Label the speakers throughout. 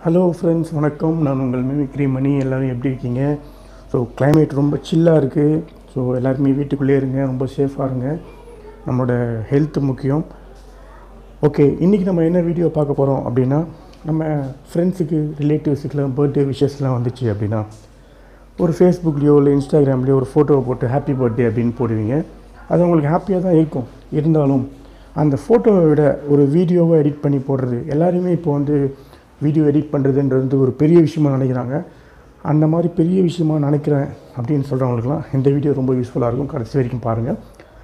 Speaker 1: Hello friends, வணக்கம். நான் உங்கள் மிமிக்ரி மணி. எல்லோரும் எப்படி இருக்கீங்க? ஸோ கிளைமேட் ரொம்ப சில்லாக இருக்குது. ஸோ எல்லாருமே வீட்டுக்குள்ளே இருங்க, ரொம்ப சேஃபாக இருங்க. நம்மளோட ஹெல்த் முக்கியம். ஓகே, இன்றைக்கி நம்ம என்ன வீடியோ பார்க்க போகிறோம் அப்படின்னா, நம்ம ஃப்ரெண்ட்ஸுக்கு ரிலேட்டிவ்ஸுக்கெலாம் பர்த்டே விஷஸ்லாம் வந்துச்சு அப்படின்னா ஒரு ஃபேஸ்புக்லேயோ இல்லை இன்ஸ்டாகிராம்லேயோ ஒரு ஃபோட்டோவை போட்டு ஹாப்பி பர்த்டே அப்படின்னு போடுவீங்க. அது உங்களுக்கு ஹாப்பியாக தான் இருக்கும். இருந்தாலும் அந்த ஃபோட்டோவை விட ஒரு வீடியோவை எடிட் பண்ணி போடுறது, எல்லாருமே இப்போ வீடியோ எடிட் பண்ணுறதுன்றது ஒரு பெரிய விஷயமாக நினைக்கிறாங்க. அந்த மாதிரி பெரிய விஷயமாக நினைக்கிறேன் அப்படின்னு சொல்கிறவங்களுக்குலாம் இந்த வீடியோ ரொம்ப யூஸ்ஃபுல்லாக இருக்கும். கடைசி வரைக்கும் பாருங்கள்.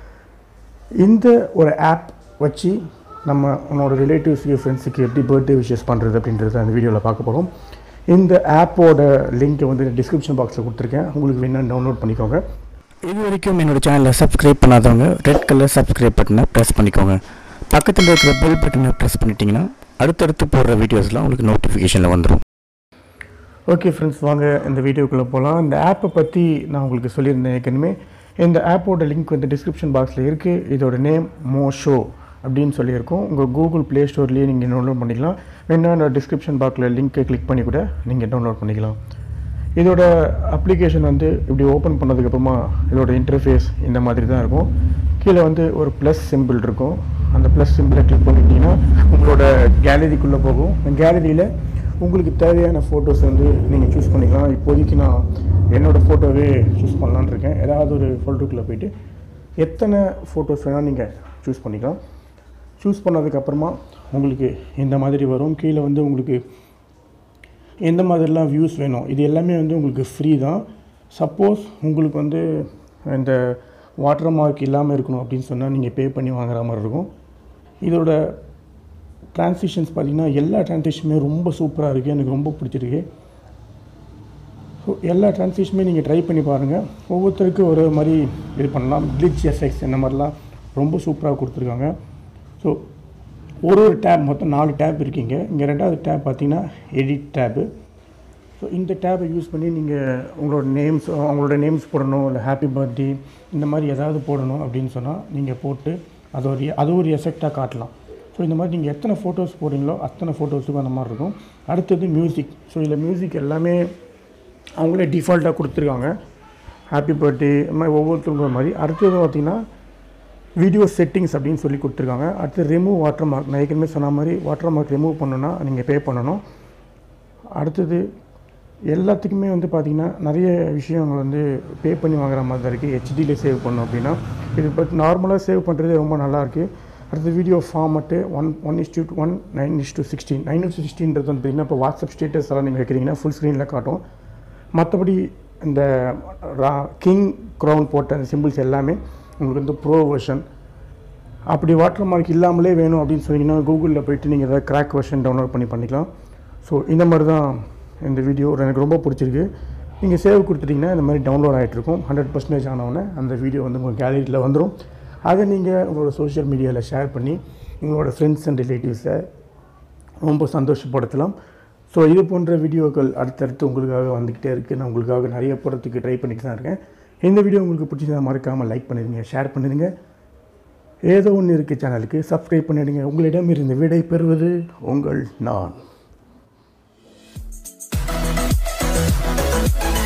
Speaker 1: இந்த ஒரு ஆப் வச்சு நம்ம உன்னோட ரிலேட்டிவ்ஸுக்கு ஃப்ரெண்ட்ஸுக்கு எப்படி பர்த்டே விஷஸ் பண்ணுறது அப்படின்றத அந்த வீடியோவில் பார்க்க போகிறோம். இந்த ஆப்போட லிங்க்கை டிஸ்கிரிப்ஷன் பாக்ஸில் கொடுத்துருக்கேன். உங்களுக்கு வேணால் டவுன்லோட் பண்ணிக்கோங்க.
Speaker 2: இது வரைக்கும் என்னோடய சேனலை சப்ஸ்கிரைப் பண்ணாதவங்க ரெட் கலர் சப்ஸ்கிரைப் பட்டனை ப்ரெஸ் பண்ணிக்கோங்க. பக்கத்தில் இருக்கிற பெல் பட்டனை ப்ரெஸ் பண்ணிட்டீங்கன்னா அடுத்தடுத்து போடுற வீடியோஸ்லாம் உங்களுக்கு நோட்டிஃபிகேஷனில் வந்துடும்.
Speaker 1: ஓகே ஃப்ரெண்ட்ஸ், வாங்க இந்த வீடியோக்குள்ளே போகலாம். இந்த ஆப்பை பற்றி நான் உங்களுக்கு சொல்லியிருந்தேன் ஏற்கனவே. இந்த ஆப்போட லிங்க் டிஸ்கிரிப்ஷன் பாக்ஸில் இருக்குது. இதோட நேம் மோஷோ அப்படின்னு சொல்லியிருக்கோம். உங்கள் கூகுள் ப்ளே ஸ்டோர்லேயே நீங்கள் டவுன்லோட் பண்ணிக்கலாம். வேணால் அந்த டிஸ்கிரிப்ஷன் பாக்ஸில் லிங்க்கை கிளிக் பண்ணி கூட நீங்கள் டவுன்லோட் பண்ணிக்கலாம். இதோட அப்ளிகேஷன் இப்படி ஓப்பன் பண்ணதுக்கப்புறமா இதோட இன்டர்ஃபேஸ் இந்த மாதிரி தான் இருக்கும். கீழே ஒரு ப்ளஸ் சிம்பிள் இருக்கும். அந்த ப்ளஸ் சிம்பிளை கிளிக் பண்ணிட்டீங்கன்னா உங்களோட கேலரிக்குள்ளே போகும். கேலரியில் உங்களுக்கு தேவையான ஃபோட்டோஸ் நீங்கள் சூஸ் பண்ணிக்கலாம். இப்போதைக்கு நான் என்னோடய ஃபோட்டோவே சூஸ் பண்ணலான்னு இருக்கேன். ஏதாவது ஒரு ஃபோல்டருக்குள்ளே போய்ட்டு எத்தனை ஃபோட்டோஸ் வேணால் நீங்கள் சூஸ் பண்ணிக்கலாம். சூஸ் பண்ணதுக்கப்புறமா உங்களுக்கு இந்த மாதிரி வரும். கீழே உங்களுக்கு எந்த மாதிரிலாம் வியூஸ் வேணும், இது எல்லாமே உங்களுக்கு ஃப்ரீ தான். சப்போஸ் உங்களுக்கு இந்த வாட்டர் மார்க் இல்லாமல் இருக்கணும் அப்படின்னு சொன்னால் நீங்கள் பே பண்ணி வாங்குற மாதிரி இருக்கும். இதோட ட்ரான்சிஷன்ஸ் பார்த்திங்கன்னா எல்லா ட்ரான்சிஷனுமே ரொம்ப சூப்பராக இருக்குது. எனக்கு ரொம்ப பிடிச்சிருக்கு. ஸோ எல்லா ட்ரான்சிஷனுமே நீங்கள் ட்ரை பண்ணி பாருங்கள். ஒவ்வொருத்தருக்கும் ஒரு மாதிரி இது பண்ணலாம். கிளிச் எஃபெக்ட்ஸ் இந்த மாதிரிலாம் ரொம்ப சூப்பராக கொடுத்துருக்காங்க. ஸோ ஒரு டேப், மொத்தம் 4 டேப் இருக்கீங்க. இங்கே 2வது டேப் பார்த்திங்கன்னா எடிட் டேப்பு. ஸோ இந்த டேப்பை யூஸ் பண்ணி நீங்கள் அவங்களோட நேம்ஸ் போடணும், இல்லை ஹாப்பி பர்த்டே இந்த மாதிரி ஏதாவது போடணும் அப்படின்னு சொன்னால் நீங்கள் போட்டு அது ஒரு எஃபெக்டாக காட்டலாம். ஸோ இந்த மாதிரி நீங்கள் எத்தனை ஃபோட்டோஸ் போடுறீங்களோ அத்தனை ஃபோட்டோஸுக்கும் அந்த மாதிரி இருக்கும். அடுத்தது மியூசிக். ஸோ இதில் மியூசிக் எல்லாமே அவங்களே டிஃபால்ட்டாக கொடுத்துருக்காங்க. ஹாப்பி பர்த்டே இந்த மாதிரி ஒவ்வொருத்தருக்கும் மாதிரி. அடுத்தது பார்த்திங்கன்னா வீடியோ செட்டிங்ஸ் அப்படின்னு சொல்லி கொடுத்துருக்காங்க. அடுத்து ரிமூவ் வாட்டர் மார்க். நான் ஏற்கனவே சொன்ன மாதிரி வாட்டர் மார்க் ரிமூவ் பண்ணணுன்னா நீங்கள் பே பண்ணணும். அடுத்தது எல்லாத்துக்குமே பார்த்திங்கன்னா நிறைய விஷயங்கள் பே பண்ணி வாங்குற மாதிரி தான் இருக்குது. ஹெச்டியில் சேவ் பண்ணணும் அப்படின்னா இது பட் நார்மலாக சேவ் பண்ணுறது ரொம்ப நல்லாயிருக்கு. அடுத்து வீடியோ ஃபார்மட்டு 1:1 9:16 9:16ன்றது பார்த்திங்கன்னா இப்போ வாட்ஸ்அப் ஸ்டேட்டஸ் எல்லாம் நீங்கள் வைக்கிறீங்கன்னா ஃபுல் ஸ்க்ரீனில் காட்டும். மற்றபடி இந்த கிங் க்ரௌன் போட்ட அந்த சிம்பிள்ஸ் எல்லாமே உங்களுக்கு ப்ரோ வெர்ஷன். அப்படி வாட்டர் மார்க் இல்லாமலே வேணும் அப்படின்னு சொன்னீங்கன்னா கூகுளில் போய்ட்டு நீங்கள் ஏதாவது கிராக் வெர்ஷன் டவுன்லோட் பண்ணிக்கலாம். ஸோ இந்த மாதிரி தான் இந்த வீடியோ எனக்கு ரொம்ப பிடிச்சிருக்கு. நீங்கள் சேவ் கொடுத்துட்டிங்கன்னா இந்த மாதிரி டவுன்லோட் ஆகிட்ருக்கும். 100% ஆனவுடனே அந்த வீடியோ உங்கள் கேலரியில் வந்துடும். அதை நீங்கள் உங்களோட சோஷியல் மீடியாவில் ஷேர் பண்ணி உங்களோட ஃப்ரெண்ட்ஸ் அண்ட் ரிலேட்டிவ்ஸை ரொம்ப சந்தோஷப்படுத்தலாம். ஸோ இது போன்ற வீடியோக்கள் அடுத்தடுத்து உங்களுக்காக வந்துக்கிட்டே இருக்குது. நான் உங்களுக்காக நிறைய போகிறதுக்கு ட்ரை பண்ணிட்டு தான் இருக்கேன். இந்த வீடியோ உங்களுக்கு பிடிச்சதா மறக்காமல் லைக் பண்ணிடுங்க, ஷேர் பண்ணிடுங்க. ஏதோ ஒன்று இருக்குது சேனலுக்கு சப்ஸ்கிரைப் பண்ணிடுங்க. உங்களிடம் இருந்து விடை பெறுவது உங்கள் நான்.